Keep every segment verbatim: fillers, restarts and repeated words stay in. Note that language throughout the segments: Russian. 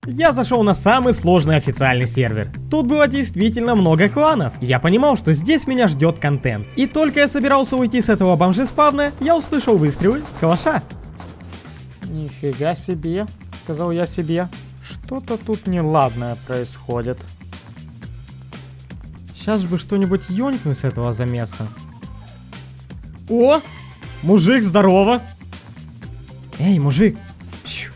Я зашел на самый сложный официальный сервер. Тут было действительно много кланов. Я понимал, что здесь меня ждет контент. И только я собирался уйти с этого бомжеспавна, я услышал выстрелы с калаша. Нифига себе, сказал я себе. Что-то тут неладное происходит. Сейчас бы что-нибудь ёнькнуть с этого замеса. О! Мужик, здорово! Эй, мужик! Щу.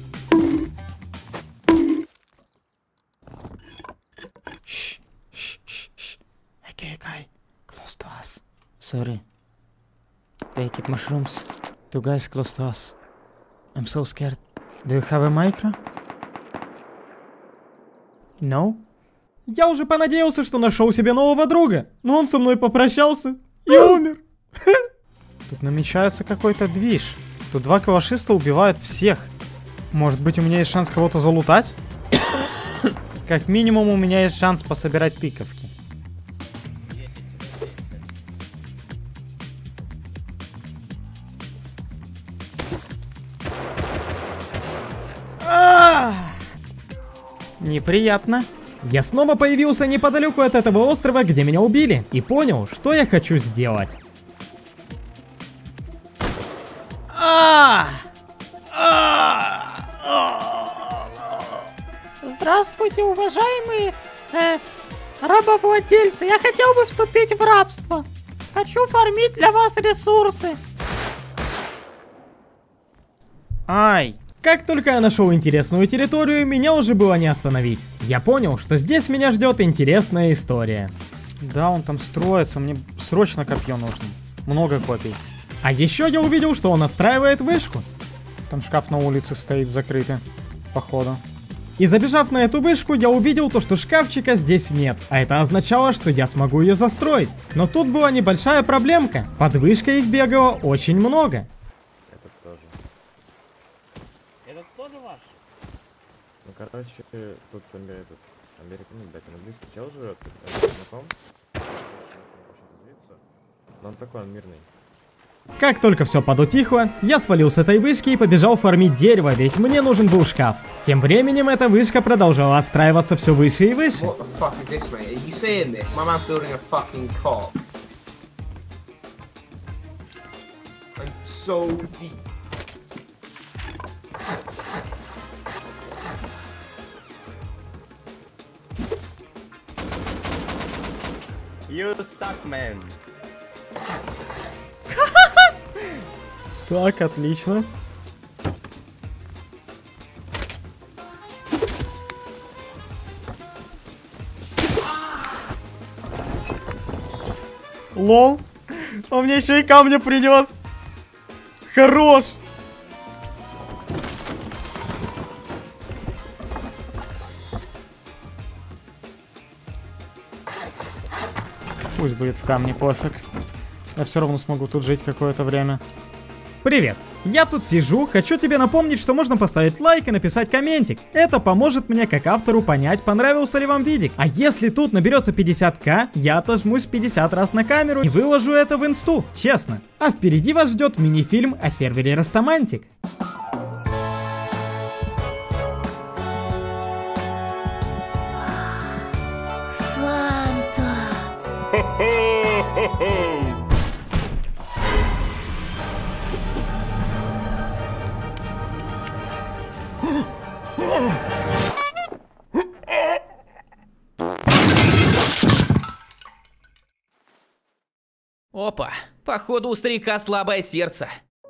Shh, shh, shh, shh. Okay, guy, close to us. Sorry. Take it mushrooms. Two guys close to us. I'm so scared. Do you have a micro? No? Я уже понадеялся, что нашел себе нового друга, но он со мной попрощался и умер. Тут намечается какой-то движ. Тут два калашиста убивают всех. Может быть, у меня есть шанс кого-то залутать? Как минимум, у меня есть шанс пособирать тыковки. Неприятно. Я снова появился неподалеку от этого острова, где меня убили, и понял, что я хочу сделать. Здравствуйте, уважаемые э, рабовладельцы. Я хотел бы вступить в рабство. Хочу фармить для вас ресурсы. Ай! Как только я нашел интересную территорию, меня уже было не остановить. Я понял, что здесь меня ждет интересная история. Да, он там строится, мне срочно копье нужно. Много копий. А еще я увидел, что он настраивает вышку. Там шкаф на улице стоит закрытый, походу. И забежав на эту вышку, я увидел то, что шкафчика здесь нет. А это означало, что я смогу ее застроить. Но тут была небольшая проблемка. Под вышкой их бегало очень много. Этот тоже. Этот тоже ваш? Ну, короче, тут этот, Америка, ну, блядь, он близко чел живет, знаком. Но он такой, он мирный. Как только все подутихло, я свалил с этой вышки и побежал фармить дерево, ведь мне нужен был шкаф. Тем временем эта вышка продолжала отстраиваться все выше и выше. What the fuck is this, mate? Are you seeing this? My man's building a fucking cop. I'm so deep. You suck, man. Так, отлично. Лол, он мне еще и камня принес. Хорош. Пусть будет в камне, пофиг. Я все равно смогу тут жить какое-то время. Привет, я тут сижу, хочу тебе напомнить, что можно поставить лайк и написать комментик. Это поможет мне как автору понять, понравился ли вам видик. А если тут наберется пятьдесят ка, я отожмусь пятьдесят раз на камеру и выложу это в инсту, честно. А впереди вас ждет мини-фильм о сервере Растамантик. Санта. Опа, походу у старика слабое сердце.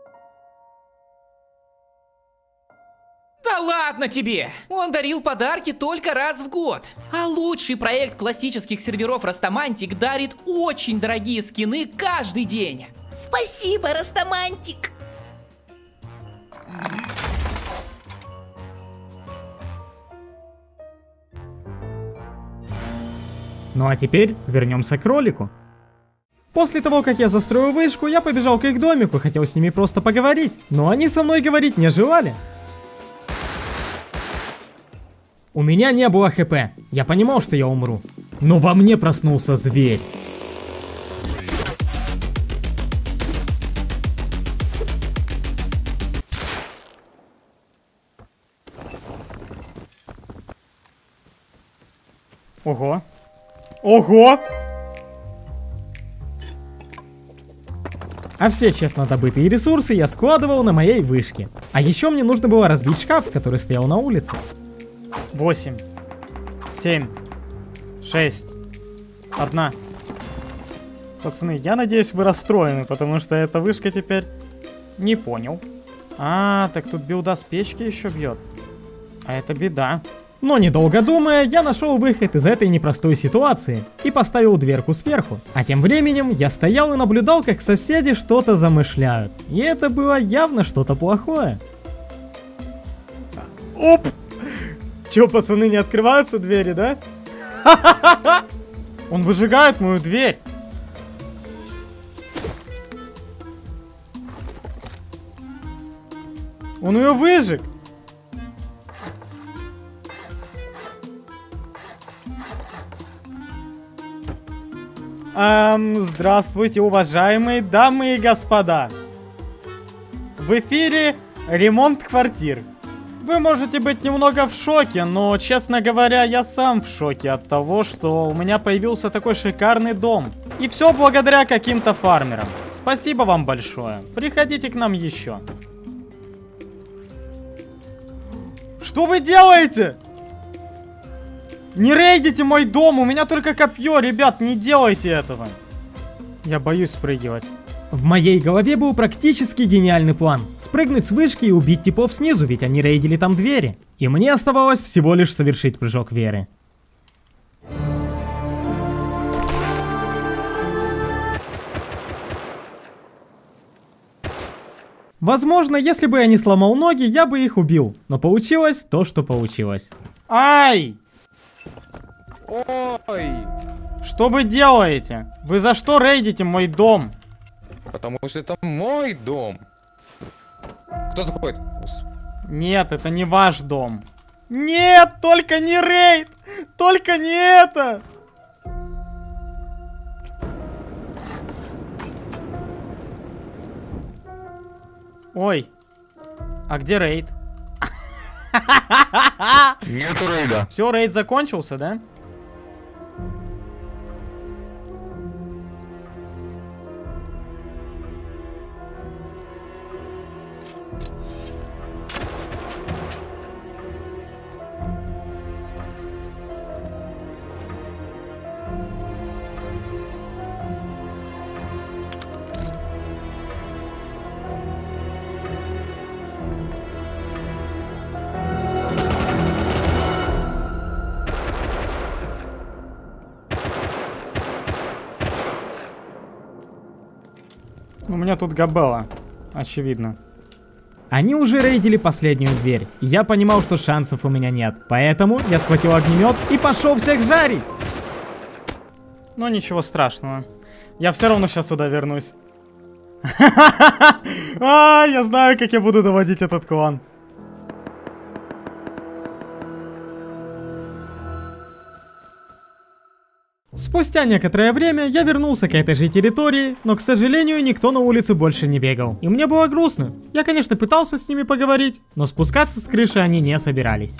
Да ладно тебе! Он дарил подарки только раз в год. А лучший проект классических серверов Растамантик дарит очень дорогие скины каждый день. Спасибо, Растамантик. Ну а теперь вернемся к ролику. После того, как я застроил вышку, я побежал к их домику, хотел с ними просто поговорить. Но они со мной говорить не желали. У меня не было хп. Я понимал, что я умру. Но во мне проснулся зверь. Ого. Ого! А все честно добытые ресурсы я складывал на моей вышке. А еще мне нужно было разбить шкаф, который стоял на улице. восемь. семь. шесть. одна. Пацаны, я надеюсь, вы расстроены, потому что эта вышка теперь... Не понял. А, так тут билда с печки еще бьет. А это беда. Но недолго думая, я нашел выход из этой непростой ситуации и поставил дверку сверху. А тем временем я стоял и наблюдал, как соседи что-то замышляют. И это было явно что-то плохое. Оп! Че, пацаны, не открываются двери, да? Он выжигает мою дверь. Он ее выжег. Эм, здравствуйте, уважаемые дамы и господа. В эфире ремонт квартир. Вы можете быть немного в шоке, но, честно говоря, я сам в шоке от того, что у меня появился такой шикарный дом. И все благодаря каким-то фармерам. Спасибо вам большое. Приходите к нам еще. Что вы делаете? Не рейдите мой дом, у меня только копье, ребят, не делайте этого. Я боюсь спрыгивать. В моей голове был практически гениальный план. Спрыгнуть с вышки и убить типов снизу, ведь они рейдили там двери. И мне оставалось всего лишь совершить прыжок веры. Возможно, если бы я не сломал ноги, я бы их убил. Но получилось то, что получилось. Ай! Ой! Что вы делаете? Вы за что рейдите мой дом? Потому что это мой дом. Кто заходит? Нет, это не ваш дом. Нет, только не рейд! Только не это! Ой, а где рейд? Нету рейда. Все, рейд закончился, да? У меня тут габела, очевидно. Они уже рейдили последнюю дверь, и я понимал, что шансов у меня нет. Поэтому я схватил огнемет и пошел всех жарить. Ну ничего страшного. Я все равно сейчас сюда вернусь. А, я знаю, как я буду доводить этот клан. Спустя некоторое время я вернулся к этой же территории, но, к сожалению, никто на улице больше не бегал. И мне было грустно. Я, конечно, пытался с ними поговорить, но спускаться с крыши они не собирались.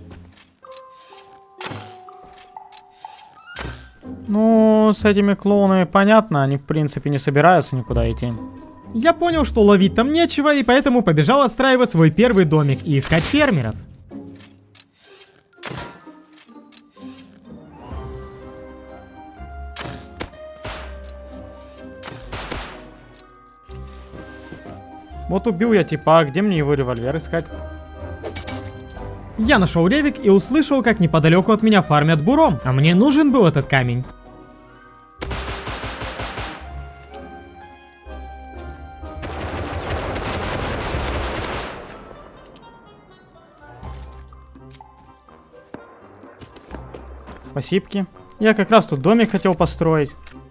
Ну, с этими клоунами понятно, они в принципе не собираются никуда идти. Я понял, что ловить там нечего, и поэтому побежал отстраивать свой первый домик и искать фермеров. Вот убил я типа, а где мне его револьвер искать? Я нашел ревик и услышал, как неподалеку от меня фармят буром, а мне нужен был этот камень. Спасибки. Я как раз тут домик хотел построить.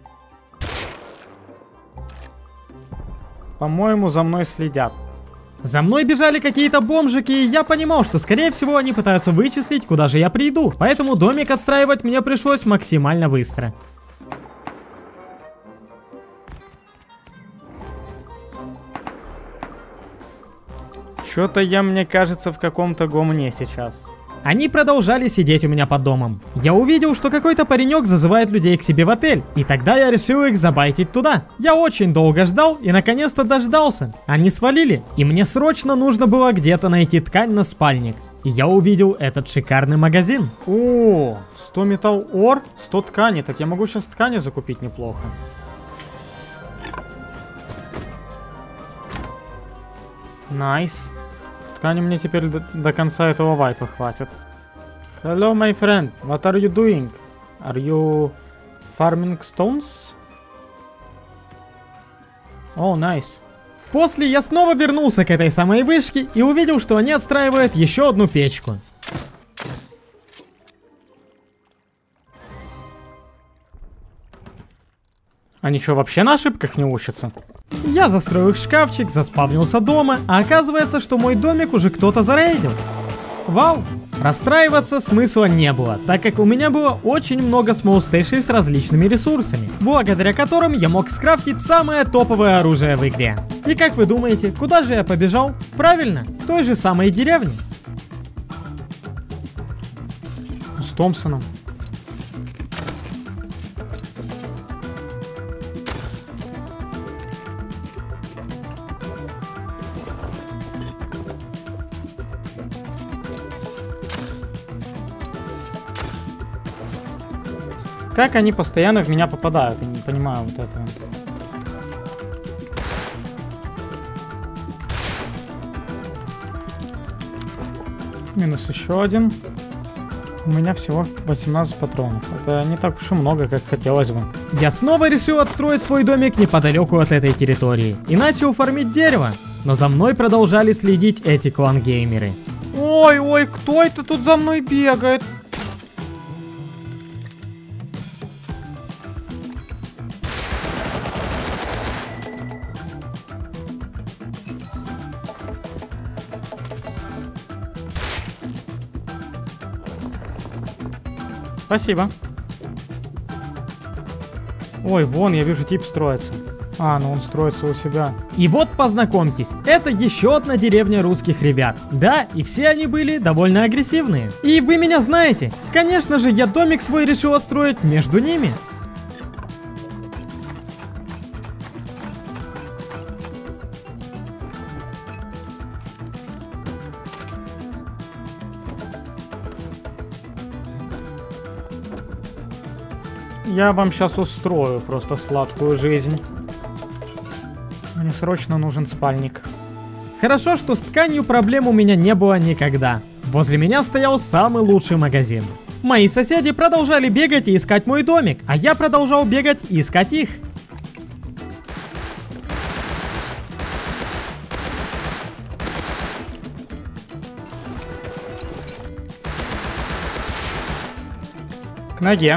По-моему, за мной следят. За мной бежали какие-то бомжики, и я понимал, что скорее всего они пытаются вычислить, куда же я приду. Поэтому домик отстраивать мне пришлось максимально быстро. Что-то я, мне кажется, в каком-то гомне сейчас. Они продолжали сидеть у меня под домом. Я увидел, что какой-то паренек зазывает людей к себе в отель, и тогда я решил их забайтить туда. Я очень долго ждал и наконец-то дождался. Они свалили, и мне срочно нужно было где-то найти ткань на спальник. И я увидел этот шикарный магазин. О, сто металл ор, сто ткани. Так я могу сейчас ткани закупить неплохо. Найс. Ткани мне теперь до, до конца этого вайпа хватит. Hello, my friend. What are you doing? Are you farming stones? О, oh, nice. После я снова вернулся к этой самой вышке и увидел, что они отстраивают еще одну печку. Они что, вообще на ошибках не учатся? Я застроил их шкафчик, заспавнился дома, а оказывается, что мой домик уже кто-то зарейдил. Вау! Расстраиваться смысла не было, так как у меня было очень много small station с различными ресурсами, благодаря которым я мог скрафтить самое топовое оружие в игре. И как вы думаете, куда же я побежал? Правильно, к той же самой деревне. С Томпсоном. Как они постоянно в меня попадают? Я не понимаю вот этого. Минус еще один. У меня всего восемнадцать патронов. Это не так уж и много, как хотелось бы. Я снова решил отстроить свой домик неподалеку от этой территории и начал фармить дерево. Но за мной продолжали следить эти клан-геймеры. Ой, ой, кто это тут за мной бегает? Спасибо. Ой, вон, я вижу, тип строится. А, ну он строится у себя. И вот познакомьтесь, это еще одна деревня русских ребят. Да, и все они были довольно агрессивные. И вы меня знаете, конечно же, я домик свой решил отстроить между ними. Я вам сейчас устрою просто сладкую жизнь. Мне срочно нужен спальник. Хорошо, что с тканью проблем у меня не было никогда. Возле меня стоял самый лучший магазин. Мои соседи продолжали бегать и искать мой домик, а я продолжал бегать и искать их. К ноге.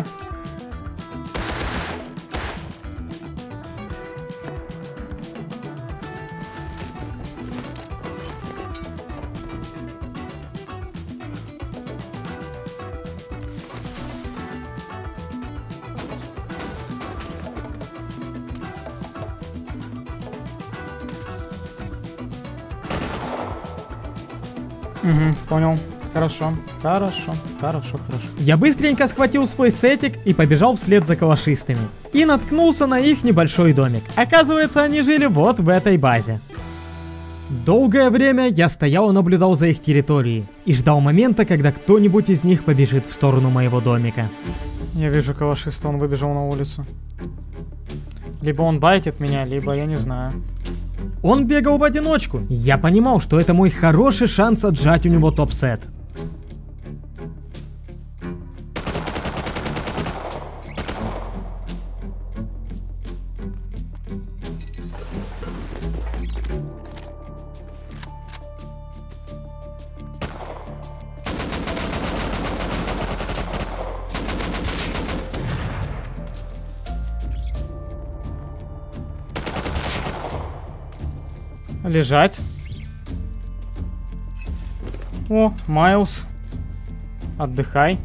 Угу, понял. Хорошо, хорошо, хорошо, хорошо. Я быстренько схватил свой сетик и побежал вслед за калашистами. И наткнулся на их небольшой домик. Оказывается, они жили вот в этой базе. Долгое время я стоял и наблюдал за их территорией. И ждал момента, когда кто-нибудь из них побежит в сторону моего домика. Я вижу калашиста, он выбежал на улицу. Либо он байтит меня, либо я не знаю. Он бегал в одиночку. Я понимал, что это мой хороший шанс отжать у него топ-сет. Лежать. О, Майлз. Отдыхай.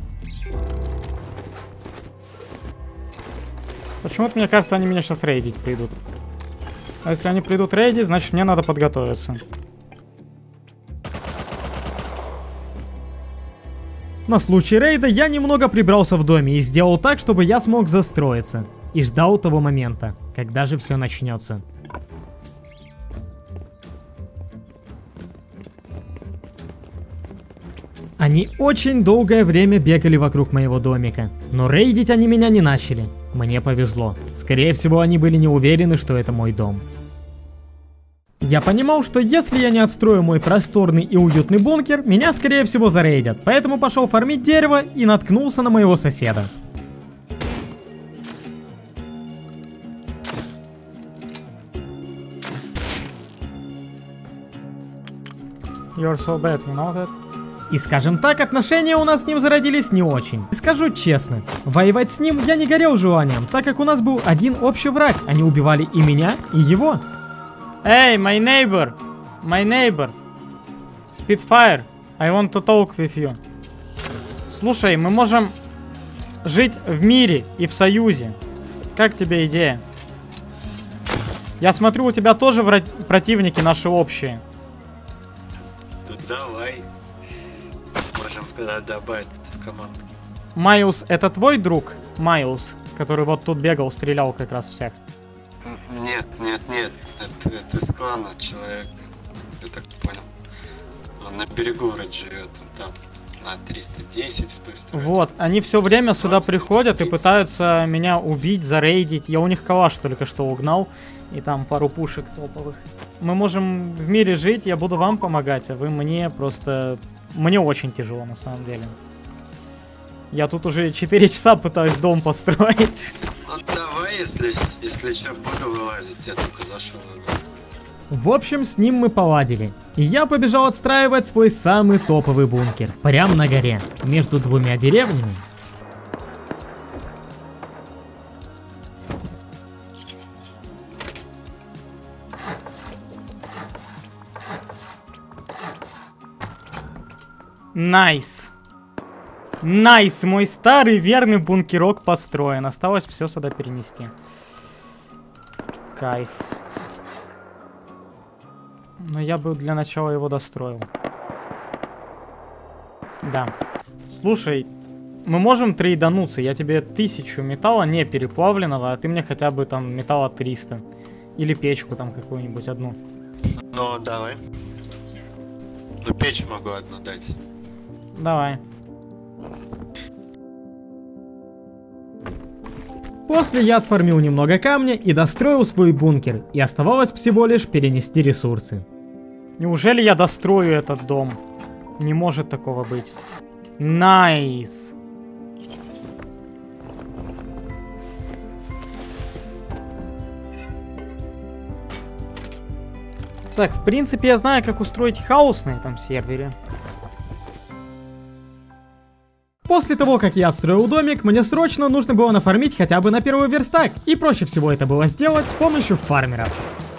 Почему-то мне кажется, они меня сейчас рейдить придут. А если они придут рейдить, значит мне надо подготовиться. на случай рейда я немного прибрался в доме и сделал так, чтобы я смог застроиться. И ждал того момента, когда же все начнется. Они очень долгое время бегали вокруг моего домика, но рейдить они меня не начали. Мне повезло. Скорее всего, они были не уверены, что это мой дом. Я понимал, что если я не отстрою мой просторный и уютный бункер, меня скорее всего зарейдят, поэтому пошел фармить дерево и наткнулся на моего соседа. You're so bad, you know that? И скажем так, отношения у нас с ним зародились не очень. И скажу честно, воевать с ним я не горел желанием, так как у нас был один общий враг. Они убивали и меня, и его. Hey, my neighbor! My neighbor! Spitfire, I want to talk with you. Слушай, мы можем жить в мире и в союзе. Как тебе идея? Я смотрю, у тебя тоже вра- противники наши общие. Давай. Можем когда добавить в команду. Майлз, это твой друг? Майлз, который вот тут бегал, стрелял как раз всех. Нет, нет, нет. Это, это из клана человек. Я так понял. Он на берегу вроде живет. Он там на триста десять в той стороне. Вот, они все время сюда приходят и пытаются меня убить, зарейдить. Я у них калаш только что угнал. И там пару пушек топовых. Мы можем в мире жить, я буду вам помогать, а вы мне просто... Мне очень тяжело на самом деле. Я тут уже четыре часа пытаюсь дом построить. Ну давай, если, если что, буду вылазить, я только зашел. В общем, с ним мы поладили. И я побежал отстраивать свой самый топовый бункер. Прямо на горе, между двумя деревнями. Найс. Найс, мой старый верный бункерок построен. Осталось все сюда перенести. Кайф. Но я бы для начала его достроил. Да. Слушай, мы можем трейдануться. Я тебе тысячу металла не переплавленного, а ты мне хотя бы там металла триста. Или печку там какую-нибудь одну. Ну, давай. Ну, печь могу одну дать. Давай. После я отфармил немного камня и достроил свой бункер, и оставалось всего лишь перенести ресурсы. Неужели я дострою этот дом? Не может такого быть. Найс. Так, в принципе, я знаю, как устроить хаос на этом сервере. После того, как я отстроил домик, мне срочно нужно было нафармить хотя бы на первый верстак, и проще всего это было сделать с помощью фармеров.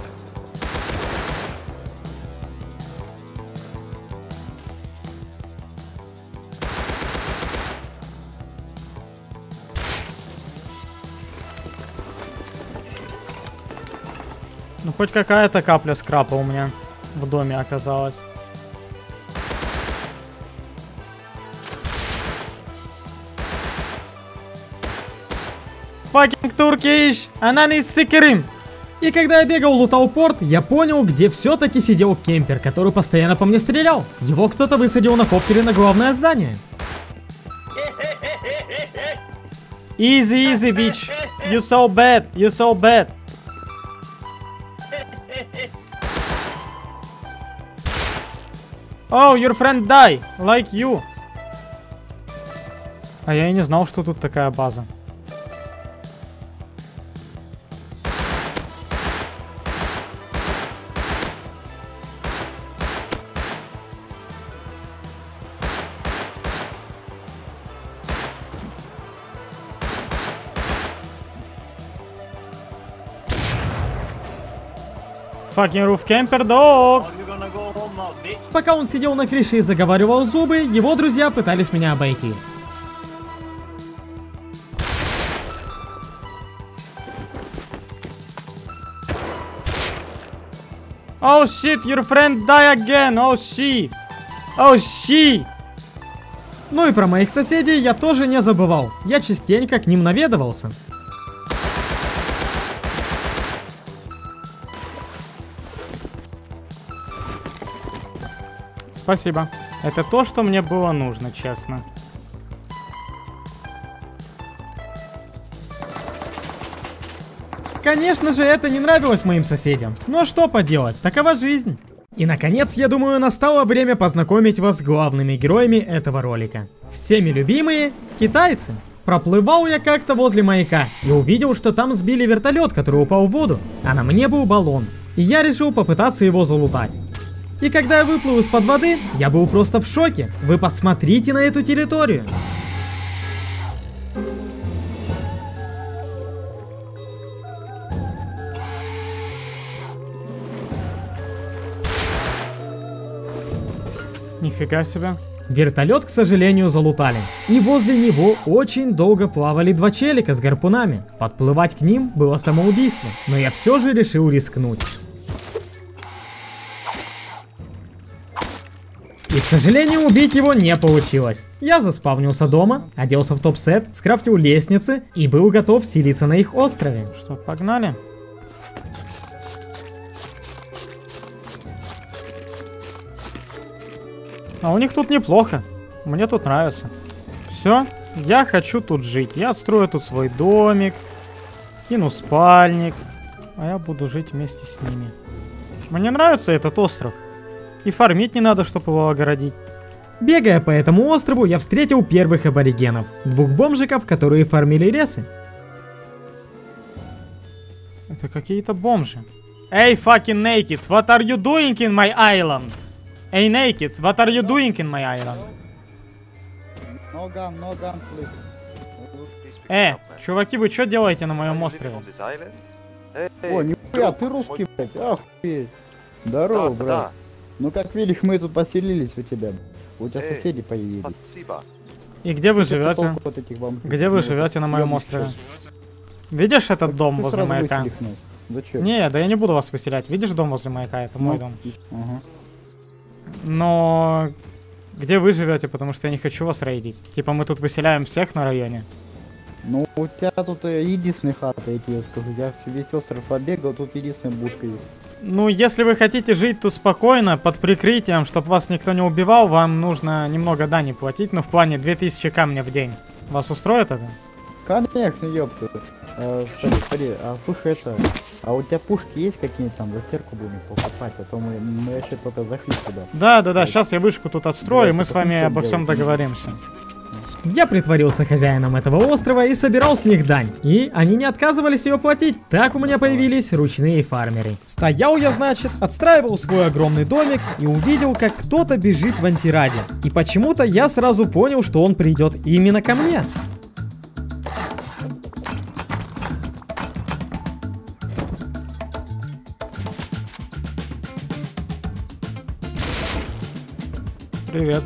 Ну, хоть какая-то капля скрапа у меня в доме оказалась. Fucking Turkish! Ананис сикерим! И когда я бегал лутал порт, я понял, где все-таки сидел кемпер, который постоянно по мне стрелял. Его кто-то высадил на коптере на главное здание. Easy, easy, bitch! You so bad! You so bad! Oh, your friend die, like you. А я и не знал, что тут такая база. Fucking roof camper dog. Пока он сидел на крыше и заговаривал зубы, его друзья пытались меня обойти. Oh shit, your friend die again. Oh she. Oh she. Ну и про моих соседей я тоже не забывал. Я частенько к ним наведывался. Спасибо. Это то, что мне было нужно, честно. Конечно же, это не нравилось моим соседям. Но что поделать, такова жизнь. И наконец, я думаю, настало время познакомить вас с главными героями этого ролика. Всеми любимые китайцы. Проплывал я как-то возле маяка и увидел, что там сбили вертолет, который упал в воду, а на мне был баллон. И я решил попытаться его залутать. И когда я выплыл из-под воды, я был просто в шоке. Вы посмотрите на эту территорию. Нифига себе. Вертолет, к сожалению, залутали. И возле него очень долго плавали два челика с гарпунами. Подплывать к ним было самоубийство. Но я все же решил рискнуть. И, к сожалению, убить его не получилось. Я заспавнился дома, оделся в топ-сет, скрафтил лестницы и был готов селиться на их острове. Что, погнали? А у них тут неплохо. Мне тут нравится. Все, я хочу тут жить. Я отстрою тут свой домик, кину спальник, а я буду жить вместе с ними. Мне нравится этот остров. И фармить не надо, чтобы его огородить. Бегая по этому острову, я встретил первых аборигенов. Двух бомжиков, которые фармили ресы. Это какие-то бомжи. Эй, fucking nakeds, what are you doing in my island? Эй, nakeds, what are you doing in my island? No gun, no gun, please. Э, чуваки, вы что делаете на моем острове? О, нихуя, ты русский, блядь, охуеть. Здорово, да, брат. Да. Ну как видишь, мы тут поселились у тебя. У тебя Эй, соседи появились. Спасибо. И где вы живете? Вот где вы живете на моем острове? Видишь этот так дом возле маяка? Не, да я не буду вас выселять. Видишь дом возле маяка? Это ну, мой дом. Ага. Но где вы живете, потому что я не хочу вас рейдить. Типа мы тут выселяем всех на районе. Ну у тебя тут единственная хата, я тебе скажу. Я весь остров побегал, тут единственная бушка есть. Ну если вы хотите жить тут спокойно, под прикрытием, чтобы вас никто не убивал, вам нужно немного дани платить, ну в плане две тысячи камня в день. Вас устроит это? Конечно, ёпта. А, смотри, смотри, а слушай это, а у тебя пушки есть какие-нибудь там, за стирку будем покупать, а то мы, мы еще только зашли туда. Да, да, да, сейчас я вышку тут отстрою, и мы с вами обо всем договоримся. Я притворился хозяином этого острова и собирал с них дань. И они не отказывались ее платить. Так у меня появились ручные фармеры. Стоял я, значит, отстраивал свой огромный домик и увидел, как кто-то бежит в антираде. И почему-то я сразу понял, что он придет именно ко мне. Привет.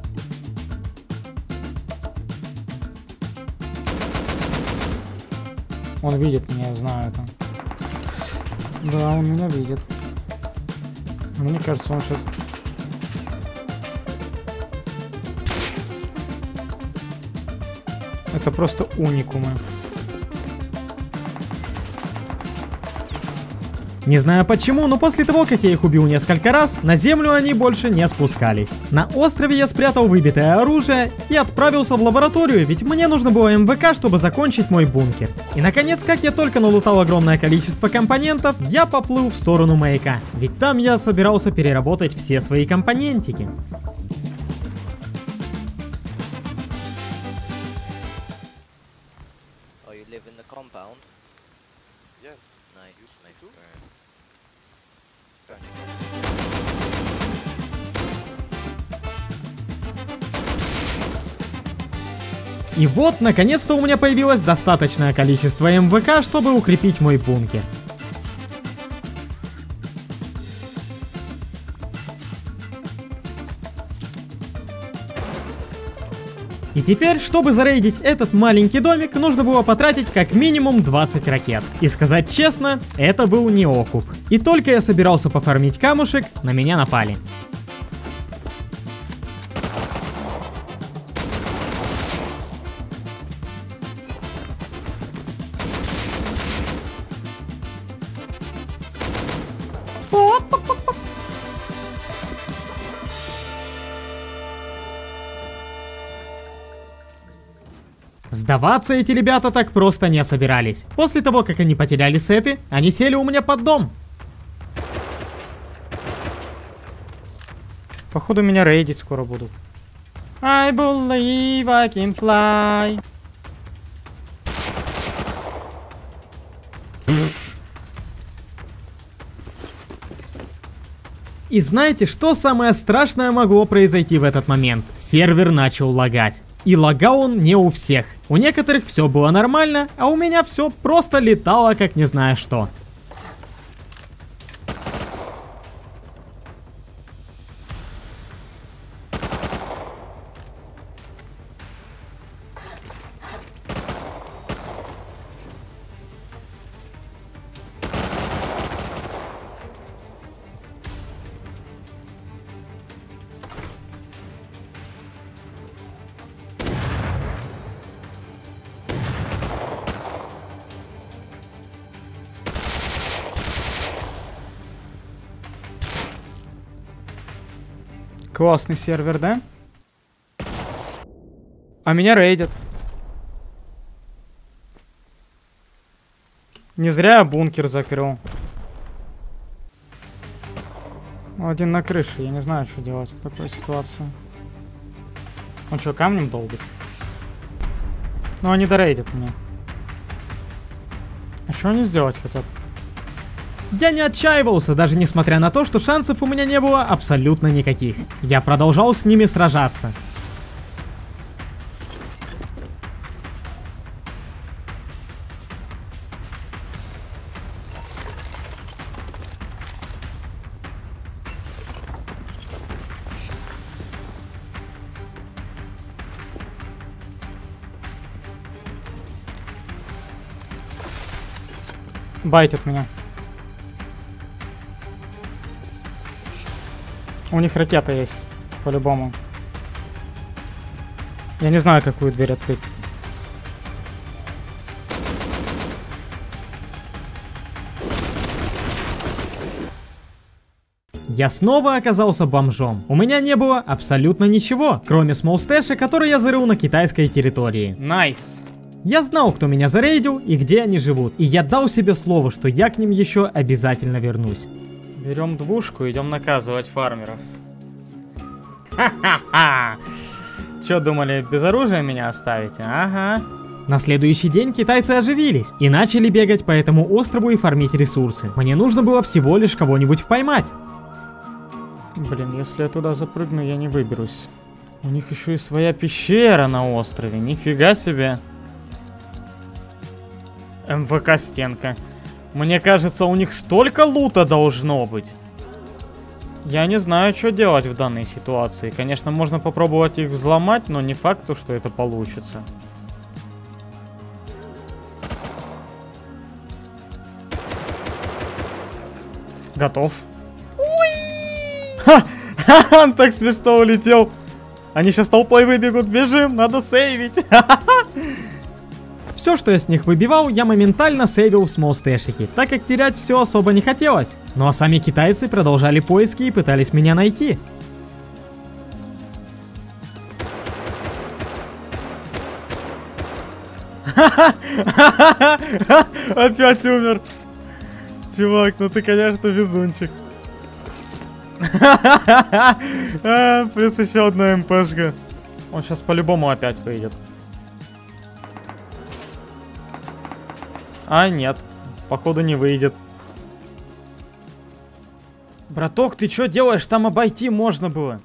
Он видит меня, я знаю это. Да, он меня видит. Мне кажется, он сейчас... Это просто уникумы. Не знаю почему, но после того, как я их убил несколько раз, на землю они больше не спускались. На острове я спрятал выбитое оружие и отправился в лабораторию, ведь мне нужно было эм вэ ка, чтобы закончить мой бункер. И наконец, как я только налутал огромное количество компонентов, я поплыл в сторону маяка, ведь там я собирался переработать все свои компонентики. И вот, наконец-то у меня появилось достаточное количество эм вэ ка, чтобы укрепить мой бункер. И теперь, чтобы зарейдить этот маленький домик, нужно было потратить как минимум двадцать ракет. И сказать честно, это был не окуп. И только я собирался пофармить камушек, на меня напали. Сдаваться эти ребята так просто не собирались. После того, как они потеряли сеты, они сели у меня под дом. Походу меня рейдить скоро будут. I believe I can fly. И знаете, что самое страшное могло произойти в этот момент? Сервер начал лагать. И лагал он не у всех. У некоторых все было нормально, а у меня все просто летало как не знаю что. Классный сервер, да? А меня рейдят. Не зря я бункер закрыл. Один на крыше, я не знаю, что делать в такой ситуации. Он что, камнем долбит? Ну, они дорейдят меня. А что они сделать хотят? Я не отчаивался, даже несмотря на то, что шансов у меня не было абсолютно никаких. Я продолжал с ними сражаться. Байтят меня. У них ракета есть, по-любому. Я не знаю, какую дверь открыть. Я снова оказался бомжом. У меня не было абсолютно ничего, кроме смолстэша, который я зарыл на китайской территории. Найс. Я знал, кто меня зарейдил и где они живут, и я дал себе слово, что я к ним еще обязательно вернусь. Берем двушку, идем наказывать фармеров. Ха-ха-ха! Че думали, без оружия меня оставите? Ага. На следующий день китайцы оживились и начали бегать по этому острову и фармить ресурсы. Мне нужно было всего лишь кого-нибудь поймать. Блин, если я туда запрыгну, я не выберусь. У них еще и своя пещера на острове, нифига себе. эм вэ ка стенка. Мне кажется, у них столько лута должно быть. Я не знаю, что делать в данной ситуации. Конечно, можно попробовать их взломать, но не факт, что это получится. Готов. Ха! Он так смешно улетел. Они сейчас толпой выбегут. Бежим, надо сейвить. Все, что я с них выбивал, я моментально сейвил в смолстэшике, так как терять все особо не хотелось. Ну а сами китайцы продолжали поиски и пытались меня найти. Опять умер. Чувак, ну ты, конечно, везунчик. Плюс еще одна эм пэ-шка. Он сейчас по-любому опять выйдет. А, нет. Походу не выйдет. Браток, ты что делаешь? Там обойти можно было.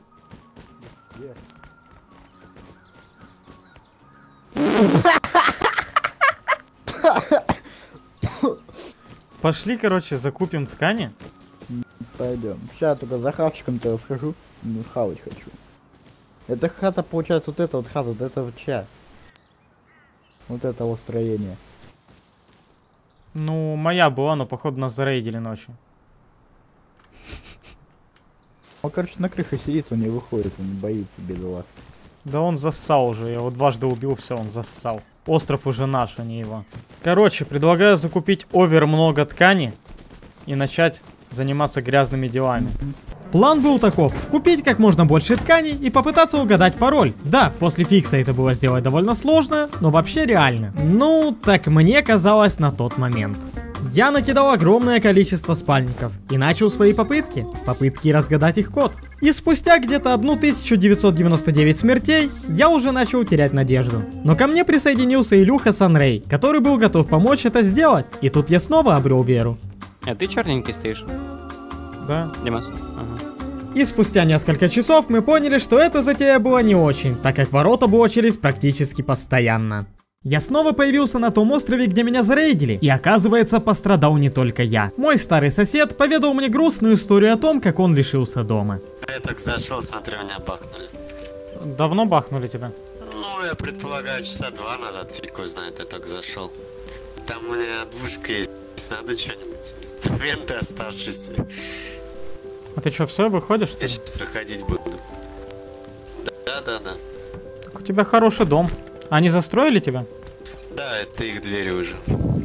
Пошли, короче, закупим ткани. Пойдем. Сейчас только за хавчиком-то схожу. Ну, хавать хочу. Это хата, получается, вот это вот хата, вот это вот чья? Вот это вот строение. Ну, моя была, но походу нас зарейдили ночью. Он, короче, на крыше сидит, он не выходит, он боится, бедолаг. Да он зассал уже, я его дважды убил, все, он зассал. Остров уже наш, а не его. Короче, предлагаю закупить овер много ткани и начать заниматься грязными делами. План был таков: купить как можно больше тканей и попытаться угадать пароль. Да, после фикса это было сделать довольно сложно, но вообще реально. Ну, так мне казалось на тот момент. Я накидал огромное количество спальников и начал свои попытки. Попытки разгадать их код. И спустя где-то тысячу девятьсот девяносто девять смертей, я уже начал терять надежду. Но ко мне присоединился Илюха Санрей, который был готов помочь это сделать. И тут я снова обрел веру. А ты черненький стоишь? Да. Димас? Ага. И спустя несколько часов мы поняли, что эта затея была не очень, так как ворота блочились практически постоянно. Я снова появился на том острове, где меня зарейдили, и оказывается, пострадал не только я. Мой старый сосед поведал мне грустную историю о том, как он лишился дома. Я так зашел, смотрю, меня бахнули. Давно бахнули тебя? Ну, я предполагаю, часа два назад, фиг его знает, я только зашел. Там у меня двушка есть, надо что-нибудь, инструменты оставшиеся. А ты что, все, выходишь? Я сейчас выходить буду. Да-да-да. Так у тебя хороший дом. Они застроили тебя? Да, это их двери уже.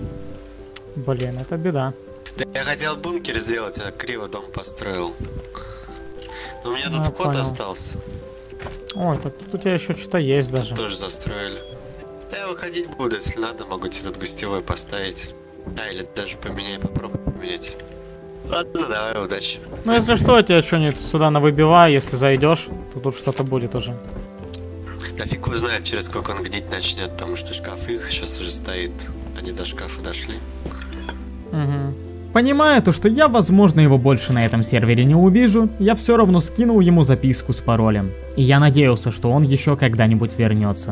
Блин, это беда. Да, я хотел бункер сделать, а криво дом построил. Но у меня тут а, вход понял. остался. Ой, так тут у тебя еще что-то есть даже. Тут тоже застроили. Да, я выходить буду, если надо, могу тебе тут гостевой поставить. Да, или даже поменяй, попробуй поменять. Ладно, давай, удачи. Ну, если что, я тебя что-нибудь сюда навыбиваю, если зайдешь, то тут что-то будет уже. Да фиг узнает, через сколько он гнить начнет, потому что шкаф их сейчас уже стоит. Они до шкафа дошли. Угу. Понимая то, что я, возможно, его больше на этом сервере не увижу, я все равно скинул ему записку с паролем. И я надеялся, что он еще когда-нибудь вернется.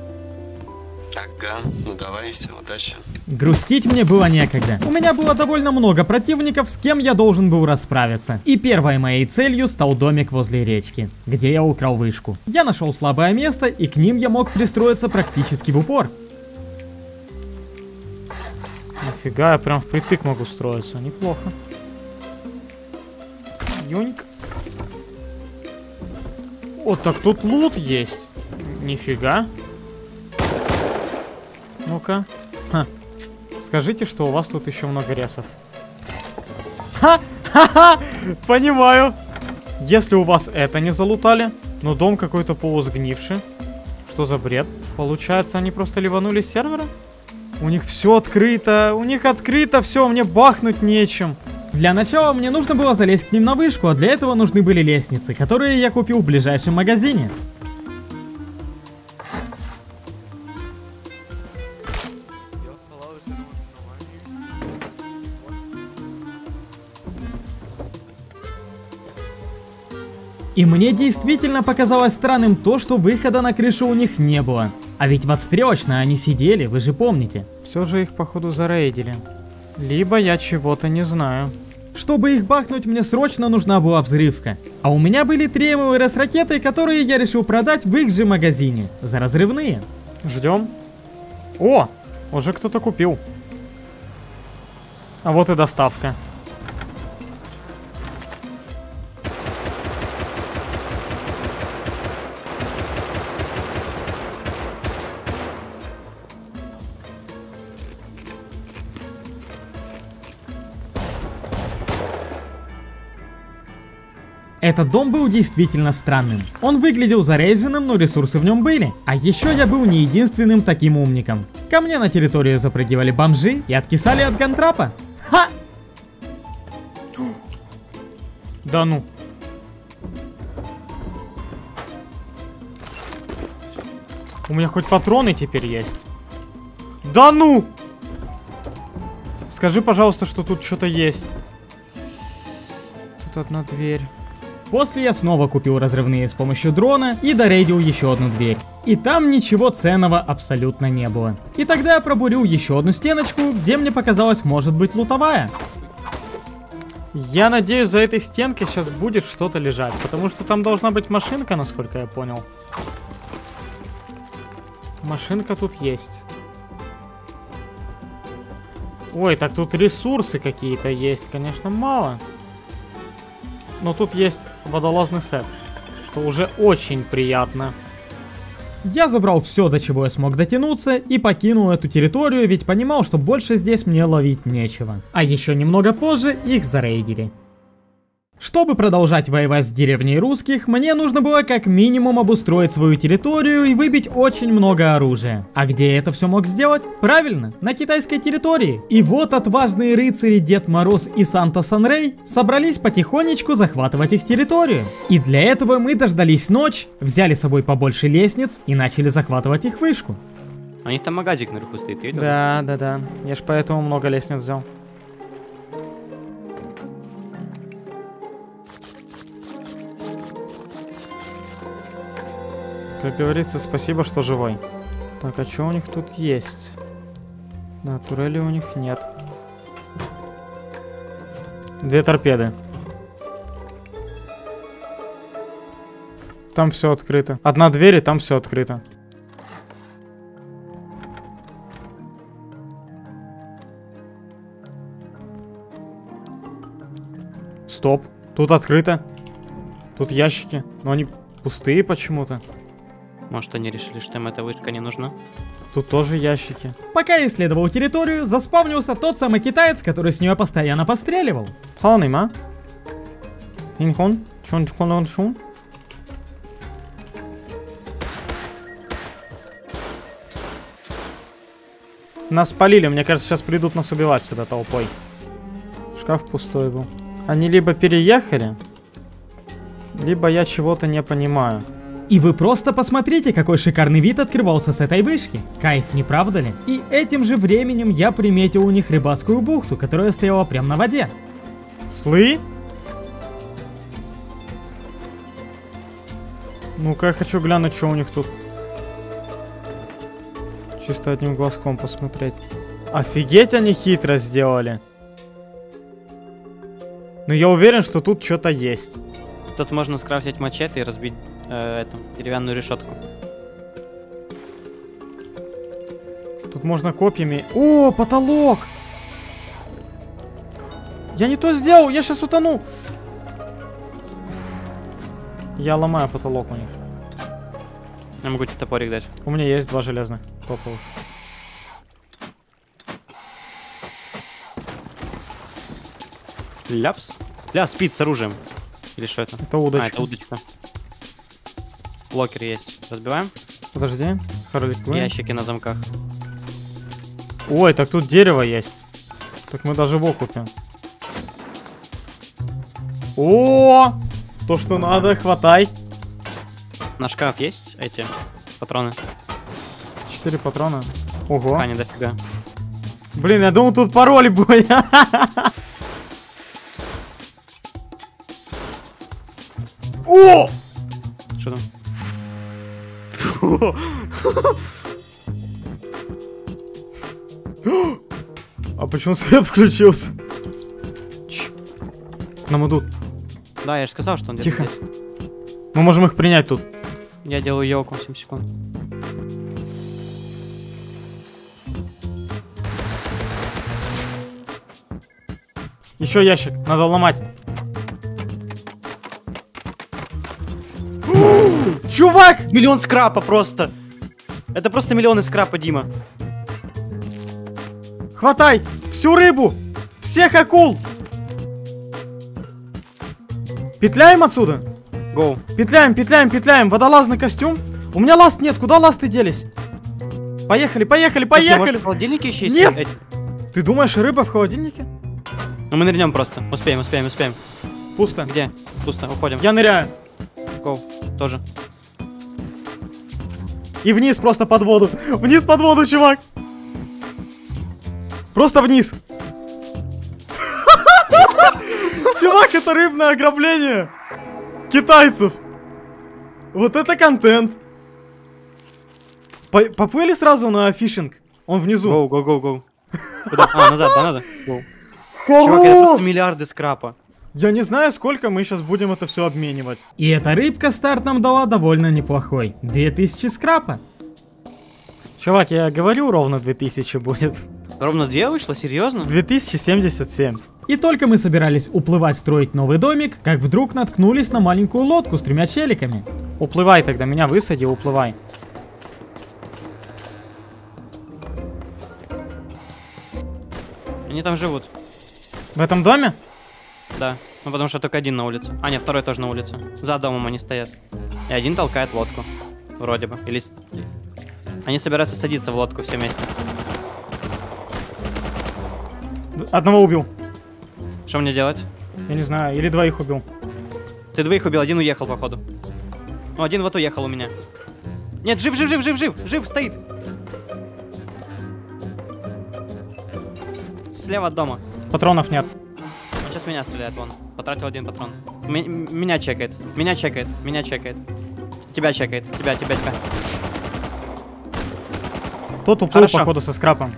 Ага, ну давай, все, удачи. Грустить мне было некогда. У меня было довольно много противников, с кем я должен был расправиться. И первой моей целью стал домик возле речки, где я украл вышку. Я нашел слабое место, и к ним я мог пристроиться практически в упор. Нифига, я прям впритык могу строиться, неплохо. Юньк. Вот так тут лут есть. Нифига. Ну-ка. Ха. Скажите, что у вас тут еще много ресов. Ха-ха-ха! Понимаю. Если у вас это не залутали, но дом какой-то полусгнивший. Что за бред? Получается, они просто ливанули с сервера? У них все открыто, у них открыто все, мне бахнуть нечем. Для начала мне нужно было залезть к ним на вышку, а для этого нужны были лестницы, которые я купил в ближайшем магазине. И мне действительно показалось странным то, что выхода на крышу у них не было. А ведь в отстрелочной они сидели, вы же помните. Все же их походу зарейдили. Либо я чего-то не знаю. Чтобы их бахнуть, мне срочно нужна была взрывка. А у меня были три эм эл эр эс ракеты, которые я решил продать в их же магазине. За разрывные. Ждем. О, уже кто-то купил. А вот и доставка. Этот дом был действительно странным. Он выглядел зарейдженным, но ресурсы в нем были. А еще я был не единственным таким умником. Ко мне на территорию запрыгивали бомжи и откисали от гантрапа. Ха! Да ну. У меня хоть патроны теперь есть. Да ну! Скажи, пожалуйста, что тут что-то есть. Тут одна дверь. После я снова купил разрывные с помощью дрона и дорейдил еще одну дверь. И там ничего ценного абсолютно не было. И тогда я пробурил еще одну стеночку, где мне показалось, может быть, лутовая. Я надеюсь, за этой стенкой сейчас будет что-то лежать, потому что там должна быть машинка, насколько я понял. Машинка тут есть. Ой, так тут ресурсы какие-то есть, конечно, мало. Но тут есть водолазный сет, что уже очень приятно. Я забрал все, до чего я смог дотянуться, и покинул эту территорию, ведь понимал, что больше здесь мне ловить нечего. А еще немного позже их зарейдили. Чтобы продолжать воевать с деревней русских, мне нужно было как минимум обустроить свою территорию и выбить очень много оружия. А где я это все мог сделать? Правильно, на китайской территории. И вот отважные рыцари Дед Мороз и Санта Санрей собрались потихонечку захватывать их территорию. И для этого мы дождались ночь, взяли с собой побольше лестниц и начали захватывать их вышку. У них там магазик наверху стоит, видел? Да, да, да. Я ж поэтому много лестниц взял. Как говорится, спасибо, что живой. Так, а что у них тут есть? Да, турели у них нет. Две торпеды. Там все открыто. Одна дверь, и там все открыто. Стоп. Тут открыто. Тут ящики. Но они пустые почему-то. Может, они решили, что им эта вышка не нужна? Тут тоже ящики. Пока я исследовал территорию, заспавнился тот самый китаец, который с нее постоянно постреливал. Ханима. Инхон. Чон чхон шун. Нас спалили, мне кажется, сейчас придут нас убивать сюда толпой. Шкаф пустой был. Они либо переехали, либо я чего-то не понимаю. И вы просто посмотрите, какой шикарный вид открывался с этой вышки. Кайф, не правда ли? И этим же временем я приметил у них рыбацкую бухту, которая стояла прямо на воде. Слы? Ну-ка, я хочу глянуть, что у них тут. Чисто одним глазком посмотреть. Офигеть, они хитро сделали. Но я уверен, что тут что-то есть. Тут можно скрафтить мачете и разбить э, эту деревянную решетку. Тут можно копьями... О, потолок! Я не то сделал, я сейчас утону. Я ломаю потолок у них. Я могу тебе топорик дать. У меня есть два железных топовых. Ляпс. Ля, спит с оружием. Или что это? Это удочка. А, это удочка. Блокер есть. Разбиваем? Подожди. Харли Квинн. Ящики на замках. Ой, так тут дерево есть. Так мы даже его купим. О, то, что надо, хватай. На шкаф есть эти патроны? Четыре патрона. Ого. А, не дофига. Блин, я думал, тут пароли были. О! Что там? А почему свет включился? Ч. К нам идут. Да, я же сказал, что он где-то Тихо. здесь. Мы можем их принять тут. Я делаю елку семь секунд. Еще ящик, надо ломать. Чувак! Миллион скрапа просто. Это просто миллионы скрапа, Дима. Хватай всю рыбу, всех акул. Петляем отсюда. Гоу. Петляем, петляем, петляем. Водолазный костюм. У меня ласт нет. Куда ласты делись? Поехали, поехали, поехали. Может, в холодильнике еще есть? Нет. Эти? Ты думаешь, рыба в холодильнике? Ну мы нырнем просто. Успеем, успеем, успеем. Пусто. Где? Пусто. Уходим. Я ныряю. Гоу. Тоже. И вниз просто под воду. Вниз под воду, чувак. Просто вниз. Чувак, это рыбное ограбление китайцев. Вот это контент. По- Поплыли сразу на фишинг. Он внизу. Гоу, гоу, гоу, гоу. Куда? А, назад, да, надо? Гоу. Чувак, это просто миллиарды скрапа. Я не знаю, сколько мы сейчас будем это все обменивать. И эта рыбка старт нам дала довольно неплохой. две тысячи скрапа. Чувак, я говорю, ровно две тысячи будет. Ровно две вышло? Серьезно? две тысячи семьдесят семь. И только мы собирались уплывать строить новый домик, как вдруг наткнулись на маленькую лодку с тремя челиками. Уплывай тогда, меня высади, уплывай. Они там живут. В этом доме? Да. Ну, потому что только один на улице. А, нет, второй тоже на улице. За домом они стоят. И один толкает лодку. Вроде бы. Или... Они собираются садиться в лодку все вместе. Одного убил. Что мне делать? Я не знаю, или двоих убил. Ты двоих убил, один уехал, походу. Ну, один вот уехал у меня. Нет, жив, жив, жив, жив, жив, жив, стоит. Слева от дома. Патронов нет. Он сейчас меня стреляет, вон. Потратил один патрон. М меня чекает, меня чекает, меня чекает. Тебя чекает, тебя, тебя, тебя. Тот уплыл, походу, со скрапом.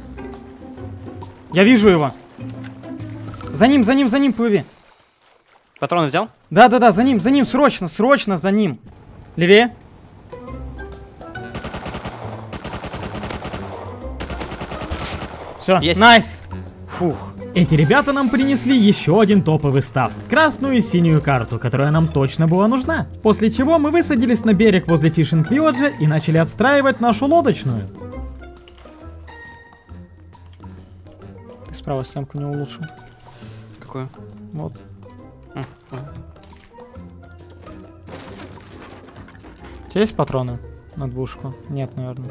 Я вижу его. За ним, за ним, за ним плыви. Патроны взял? Да-да-да, за ним, за ним, срочно, срочно за ним. Левее. Все, найс. Фух. Эти ребята нам принесли еще один топовый став. Красную и синюю карту, которая нам точно была нужна. После чего мы высадились на берег возле фишинг-вилледжа и начали отстраивать нашу лодочную. Ты справа стенку не улучшил. Какую? Вот. А, а. У тебя есть патроны на двушку? Нет, наверное.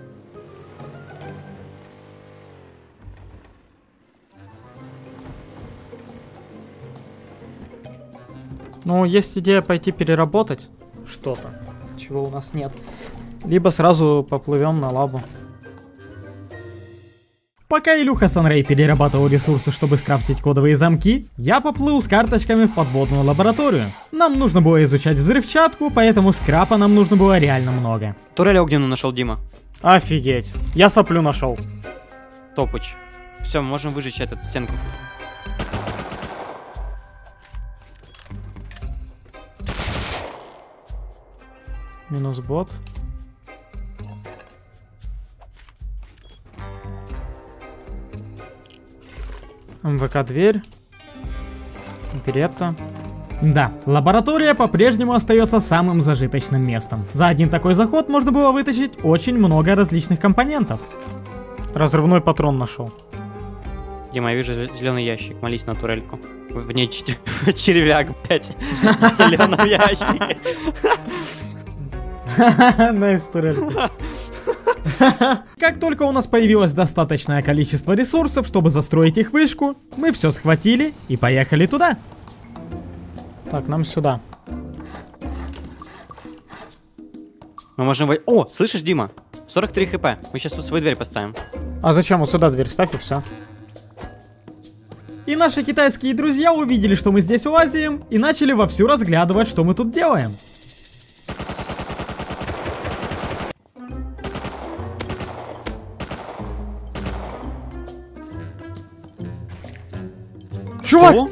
Ну, есть идея пойти переработать что-то, чего у нас нет. Либо сразу поплывем на лабу. Пока Илюха Санрей перерабатывал ресурсы, чтобы скрафтить кодовые замки, я поплыл с карточками в подводную лабораторию. Нам нужно было изучать взрывчатку, поэтому скрапа нам нужно было реально много. Турель огненную нашел Дима. Офигеть. Я соплю нашел. Топыч. Все, мы можем выжечь эту стенку. Минус бот. МВК дверь. Беретта. Да, лаборатория по-прежнему остается самым зажиточным местом. За один такой заход можно было вытащить очень много различных компонентов. Разрывной патрон нашел. Дима, я вижу зеленый ящик. Молись на турельку. В ней червяк, блять. В зеленом ящике. Найс турелька. Как только у нас появилось достаточное количество ресурсов, чтобы застроить их вышку, мы все схватили и поехали туда. Так, нам сюда. Мы можем... О, слышишь, Дима? сорок три хп. Мы сейчас тут свою дверь поставим. А зачем? Вот сюда дверь ставь и все. И наши китайские друзья увидели, что мы здесь лазим, и начали вовсю разглядывать, что мы тут делаем. Чувак! Что?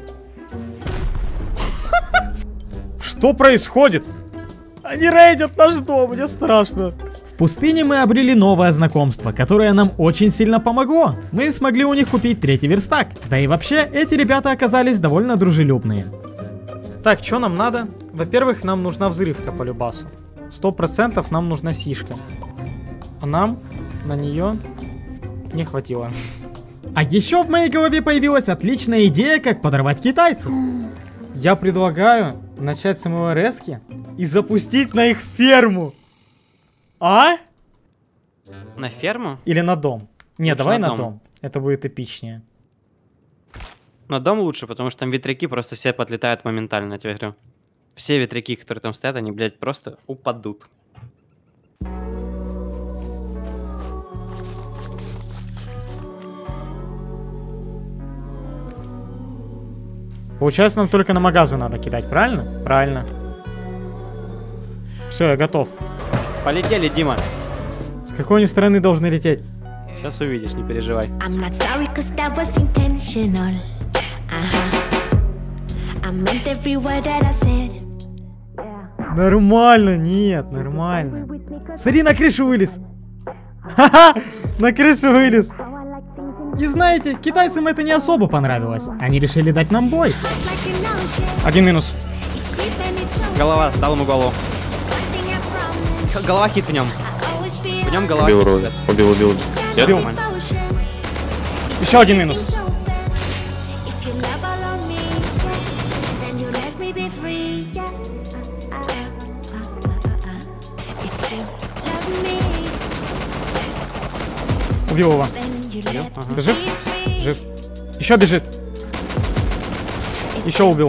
Что происходит? Они рейдят наш дом, мне страшно. В пустыне мы обрели новое знакомство, которое нам очень сильно помогло. Мы смогли у них купить третий верстак. Да и вообще, эти ребята оказались довольно дружелюбные. Так, что нам надо? Во-первых, нам нужна взрывка по любасу. Сто процентов нам нужна сишка. А нам на нее не хватило. А еще в моей голове появилась отличная идея, как подорвать китайцев. Я предлагаю начать с МЛРСки и запустить на их ферму. А? На ферму? Или на дом? Не, лучше давай на на дом. дом. Это будет эпичнее. На дом лучше, потому что там ветряки просто все подлетают моментально, я тебе говорю. Все ветряки, которые там стоят, они, блядь, просто упадут. Получается, нам только на магазы надо кидать, правильно? Правильно. Все, я готов. Полетели, Дима. С какой они стороны должны лететь? Сейчас увидишь, не переживай. Нормально, нет, нормально. Смотри, на крышу вылез. Ха-ха, на крышу вылез. И знаете, китайцам это не особо понравилось. Они решили дать нам бой. Один минус. Голова, дал ему голову. Голова хит в нем. В нем голова убил, хит. Убил, убил, убил. Убил. Еще один минус. Убил его. Ага. Ты жив? Жив. Еще бежит. Еще убил.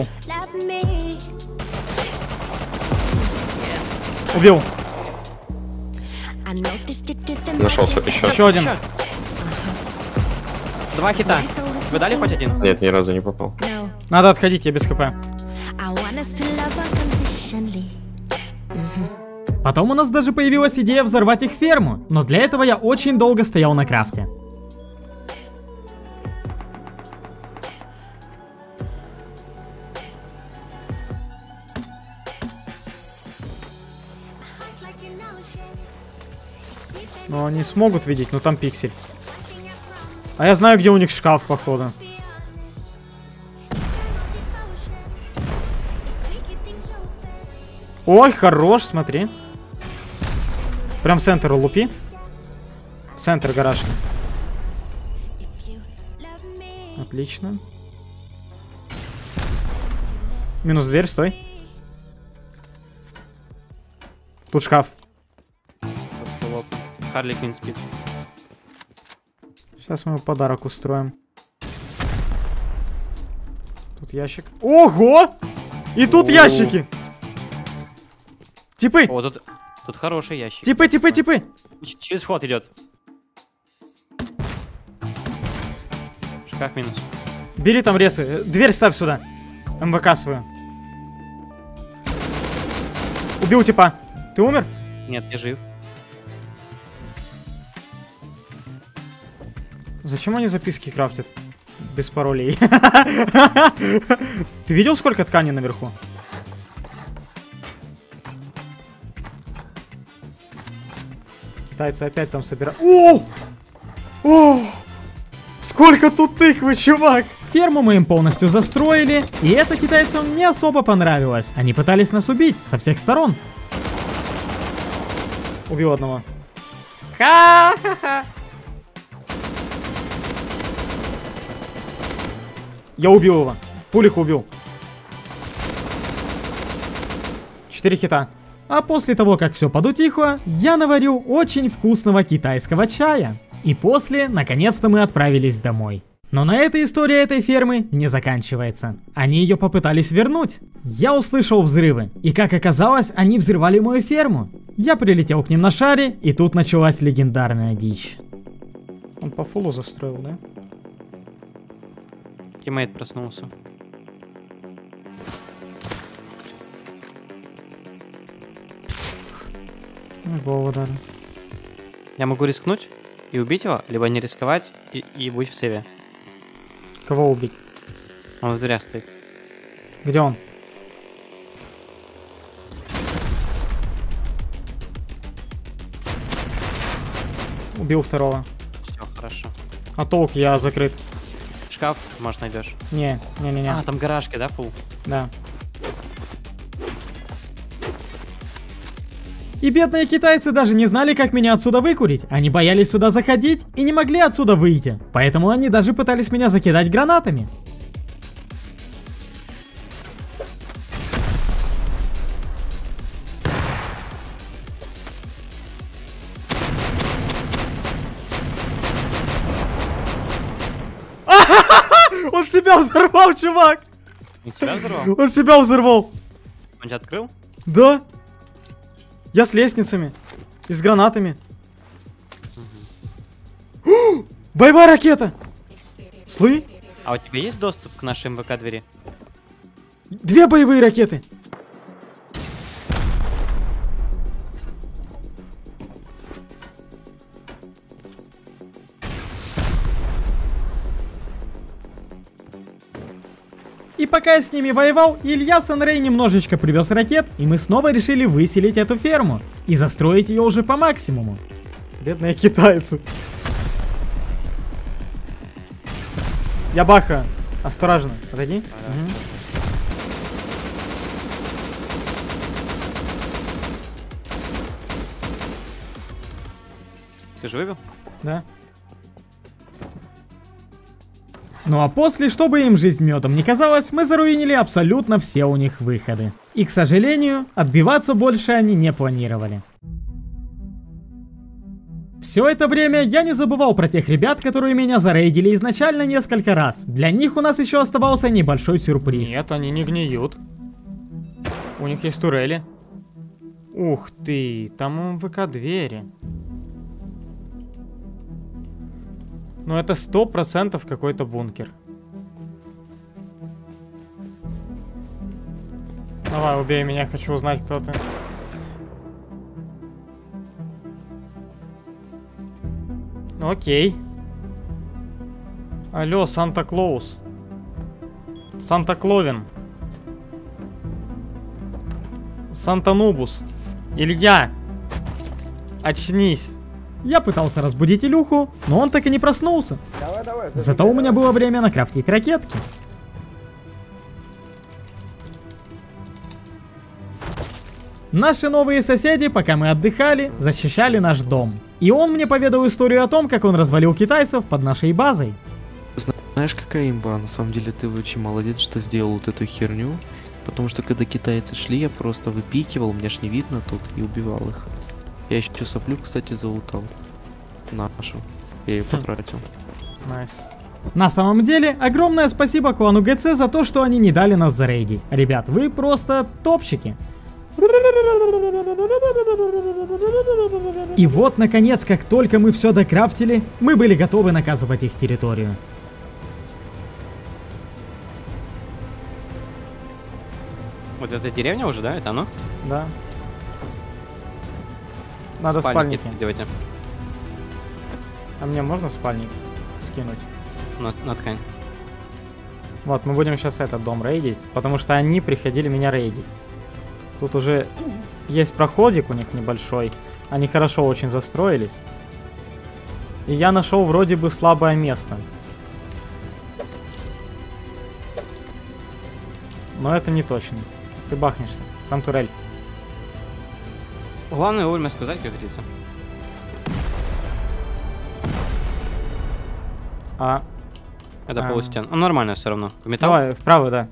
Убил. Нашелся еще. Еще один. Два хита. Вы дали хоть один? Нет, ни разу не попал. Надо отходить, я без хп. Потом у нас даже появилась идея взорвать их ферму, но для этого я очень долго стоял на крафте. Но они смогут видеть, но там пиксель. А я знаю, где у них шкаф, походу. Ой, хорош, смотри. Прям в центр лупи. В центр гаражки. Отлично. Минус дверь, стой. Тут шкаф. Харли Квинн спит. Сейчас мы ему подарок устроим. Тут ящик. Ого! И тут О. ящики! Типы! О, тут, тут хороший ящик. Типы, типы, типы! Ч- Через вход идет. Шкаф минус. Бери там ресы. Дверь ставь сюда. МВК свою. Убил типа. Ты умер? Нет, я жив. Зачем они записки крафтят? Без паролей. Ты видел, сколько ткани наверху? Китайцы опять там собирают. О! О! Сколько тут тыквы, чувак! Ферму мы им полностью застроили, и это китайцам не особо понравилось. Они пытались нас убить со всех сторон. Убил одного. Ха-ха-ха! Я убил его. Пулих убил. Четыре хита. А после того, как все подутихло, я наварю очень вкусного китайского чая. И после, наконец-то мы отправились домой. Но на этой история этой фермы не заканчивается. Они ее попытались вернуть. Я услышал взрывы. И как оказалось, они взрывали мою ферму. Я прилетел к ним на шаре, и тут началась легендарная дичь. Он по фулу застроил, да? Тиммейт проснулся. Голову дали. Я могу рискнуть и убить его, либо не рисковать и, и быть в сейве. Кого убить? Он в дверях стоит. Где он? Убил второго. Все, хорошо. А толк, я закрыт. Шкаф, может, найдешь. Не, не, не, не. А, там гаражки, да, фул? Да. И бедные китайцы даже не знали, как меня отсюда выкурить. Они боялись сюда заходить и не могли отсюда выйти. Поэтому они даже пытались меня закидать гранатами. Он себя взорвал, чувак! Он себя взорвал? Он себя взорвал! Он тебя открыл? Да! Я с лестницами. И с гранатами. Угу. Боевая ракета! Слы? А у тебя есть доступ к нашей МВК двери? Две боевые ракеты! И пока я с ними воевал, Илья Санрей немножечко привез ракет, и мы снова решили выселить эту ферму и застроить ее уже по максимуму. Бедные китайцы. Я баха. Осторожно. Отойди. Ага. Угу. Ты же выбил? Да. Ну а после, чтобы им жизнь медом не казалась, мы заруинили абсолютно все у них выходы. И, к сожалению, отбиваться больше они не планировали. Все это время я не забывал про тех ребят, которые меня зарейдили изначально несколько раз. Для них у нас еще оставался небольшой сюрприз. Нет, они не гниют. У них есть турели. Ух ты, там ВК-двери. Ну это сто процентов какой-то бункер. Давай, убей меня, хочу узнать, кто ты. Окей. Алло, Санта-Клаус. Санта-Кловин. Санта-Нубус. Илья. Очнись. Я пытался разбудить Илюху, но он так и не проснулся. Давай, давай. Зато у меня было время накрафтить ракетки. Наши новые соседи, пока мы отдыхали, защищали наш дом. И он мне поведал историю о том, как он развалил китайцев под нашей базой. Знаешь, какая имба? На самом деле ты очень молодец, что сделал вот эту херню. Потому что когда китайцы шли, я просто выпикивал, мне ж не видно тут, и убивал их. Я еще соплю, кстати, залутал. Нашу. Я ее потратил. Найс. На самом деле, огромное спасибо клану ГЦ за то, что они не дали нас зарейдить. Ребят, вы просто топчики. И вот, наконец, как только мы все докрафтили, мы были готовы наказывать их территорию. Вот это деревня уже, да? Это оно? Да. Надо спальники. спальники. Давайте. А мне можно спальник скинуть? На, на ткань. Вот, мы будем сейчас этот дом рейдить, потому что они приходили меня рейдить. Тут уже есть проходик у них небольшой. Они хорошо очень застроились. И я нашел вроде бы слабое место. Но это не точно. Ты бахнешься. Там турель. Главное вовремя сказать, как говорится. А... Это а... полустен. Ну, нормально все равно. В металл? Давай, вправо, да.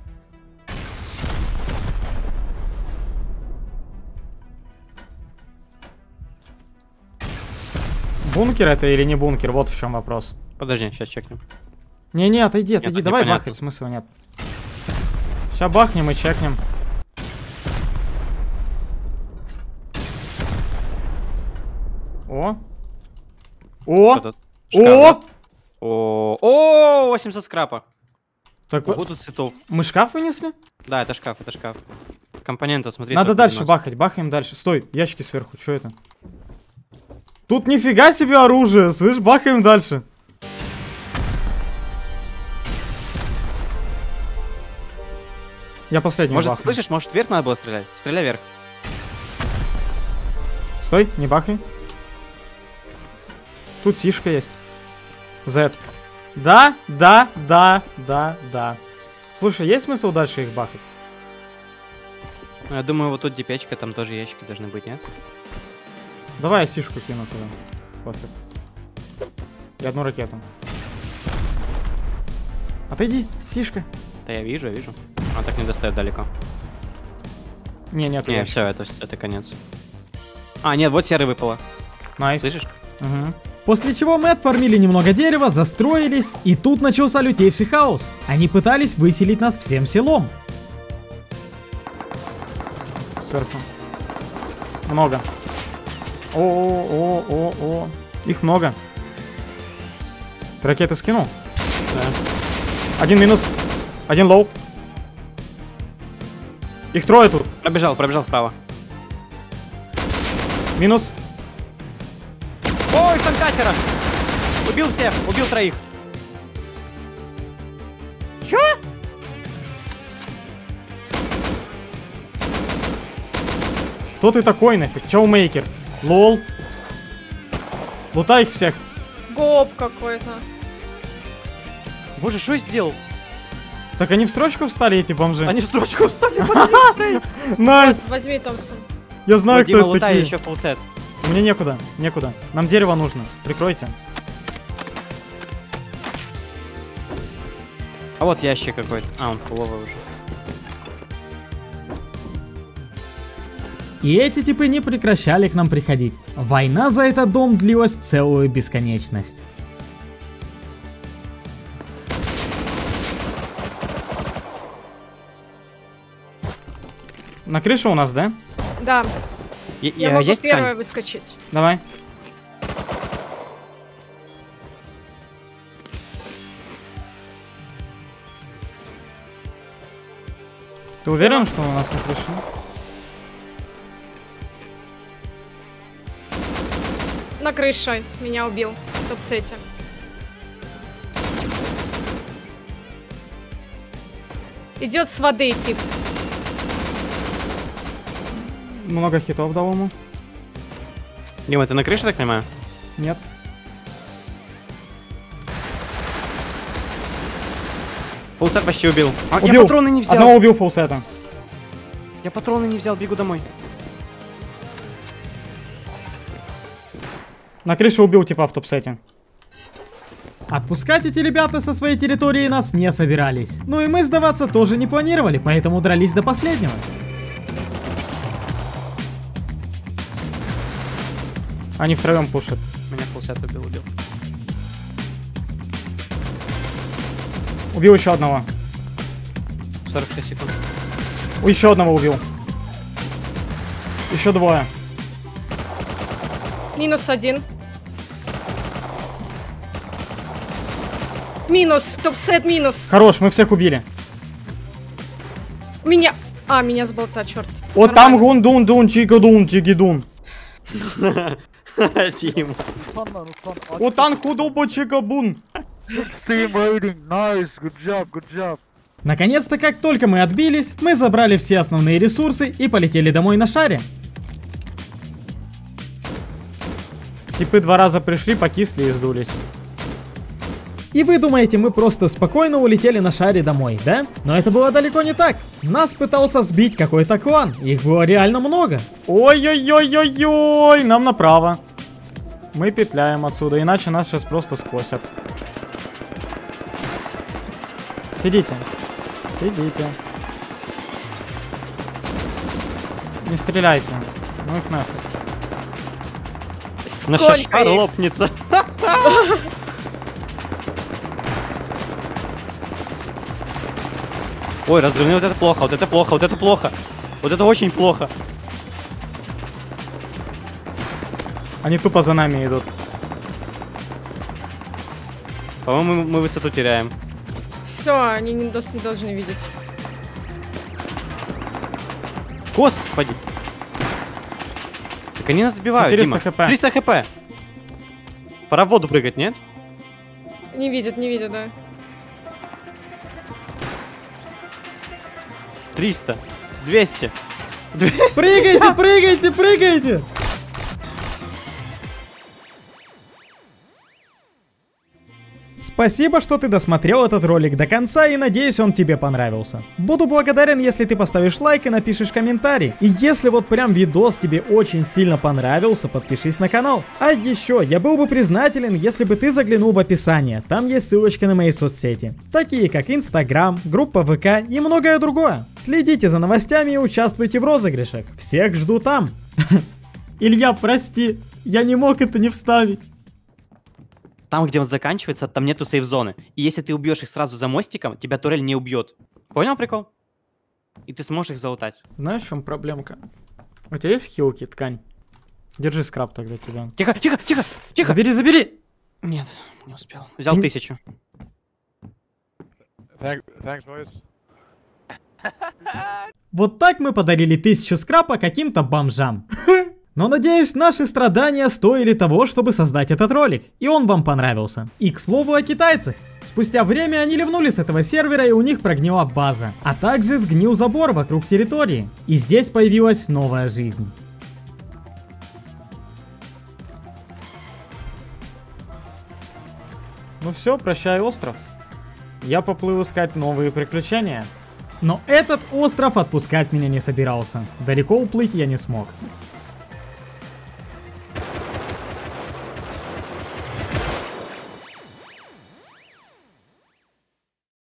Бункер это или не бункер? Вот в чем вопрос. Подожди, сейчас чекнем. Не-не, отойди, отойди, нет, давай непонятно. бахать, смысла нет. Сейчас бахнем и чекнем. О! О! Этот О! шкаф, да? О! О! восемьсот скрапа. Так вот тут цветов. Мы шкаф вынесли? Да, это шкаф, это шкаф. Компоненты, смотри. Надо дальше бахать, бахаем дальше. Стой, ящики сверху, что это? Тут нифига себе оружие, слышь, бахаем дальше. Я последний. Может, бахну. слышишь, может вверх надо было стрелять? Стреляй вверх. Стой, не бахай. Тут сишка есть. Z. Да, да, да, да, да. Слушай, есть смысл дальше их бахать? Ну, я думаю, вот тут где печка, там тоже ящики должны быть, нет? Давай я сишку кину туда. Пофиг. И одну ракету. Отойди, сишка. Да я вижу, я вижу. Он так не достает далеко. Не, нет. Не, все, это, это конец. А, нет, вот серый выпало. Найс. Слышишь? Угу. После чего мы отфармили немного дерева, застроились, и тут начался лютейший хаос. Они пытались выселить нас всем селом. Сверху. Много. О-о-о-о-о. Их много. Ты ракеты скинул? Да. Один минус. Один лоу. Их трое тут. Пробежал, пробежал вправо. Минус. Ой, там катера! Убил всех, убил троих. Чё? Кто ты такой нафиг? Чоумейкер. Лол. Лутай их всех. Гоп какой-то. Боже, что я сделал? Так они в строчку встали, эти бомжи? Они в строчку встали. Найс. Возьми Томпсон. Я знаю, кто это лутай такие. еще фулсет. Мне некуда, некуда. Нам дерево нужно. Прикройте. А вот ящик какой-то. А, он фуловый уже. И эти типы не прекращали к нам приходить. Война за этот дом длилась целую бесконечность. На крыше у нас, да? Да. Я, Я я- могу есть первая ткань? выскочить. Давай. Ты уверен, что у нас на крыше? На крыше меня убил. В топ-сете. Идет с воды, тип. Много хитов дал ему. Дима, ты на крыше, так понимаю? Нет. Фулсет почти убил. А, Убил. Я патроны не взял. Одного убил фулсета. Я патроны не взял, бегу домой. На крыше убил типа в топ-сете. Отпускать эти ребята со своей территории нас не собирались. Ну и мы сдаваться тоже не планировали, поэтому дрались до последнего. Они втроем пушат. Меня Фулсет убил, убил. Убил еще одного. сорок шесть секунд. Еще одного убил. Еще двое. Минус один. Минус. Топ-сет минус. Хорош, мы всех убили. Меня... А, меня с болта, черт. О, там гундун дун чикадун чигидун. Дима. Утан худобо чикабун. Nice, good job, good job. Наконец-то, как только мы отбились, мы забрали все основные ресурсы и полетели домой на шаре. Типы два раза пришли, покисли и сдулись. И вы думаете, мы просто спокойно улетели на шаре домой, да? Но это было далеко не так. Нас пытался сбить какой-то клан, их было реально много. Ой-ой-ой-ой-ой, нам направо. Мы петляем отсюда, иначе нас сейчас просто скосят. Сидите. Сидите. Не стреляйте. Ну их нафиг. Наша шар лопнется. Ой, разрывные, вот это плохо, вот это плохо, вот это плохо. Вот это очень плохо. Они тупо за нами идут. По-моему, мы высоту теряем. Все, они не, нас не должны видеть. Господи. Так они нас сбивают, четыреста Дима. хп. триста хп. Пора в воду прыгать, нет? Не видят, не видят, да. триста. двести. Прыгайте, прыгайте, прыгайте! Спасибо, что ты досмотрел этот ролик до конца, и надеюсь, он тебе понравился. Буду благодарен, если ты поставишь лайк и напишешь комментарий. И если вот прям видос тебе очень сильно понравился, подпишись на канал. А еще, я был бы признателен, если бы ты заглянул в описание. Там есть ссылочки на мои соцсети, такие как Инстаграм, группа ВК и многое другое. Следите за новостями и участвуйте в розыгрышах. Всех жду там. Илья, прости, я не мог это не вставить. Там, где он заканчивается, там нету сейф-зоны. И если ты убьешь их сразу за мостиком, тебя турель не убьет. Понял прикол? И ты сможешь их залутать. Знаешь, в чем проблемка? У тебя есть хилки, ткань? Держи скраб тогда тебя. Тихо, тихо, тихо, тихо! Забери, забери! Нет, не успел. Взял Ты... тысячу. Thanks, boys. Вот так мы подарили тысячу скрапа каким-то бомжам. Но надеюсь, наши страдания стоили того, чтобы создать этот ролик, и он вам понравился. И к слову о китайцах. Спустя время они ливнули с этого сервера, и у них прогнила база, а также сгнил забор вокруг территории. И здесь появилась новая жизнь. Ну все, прощай, остров. Я поплыл искать новые приключения. Но этот остров отпускать меня не собирался. Далеко уплыть я не смог.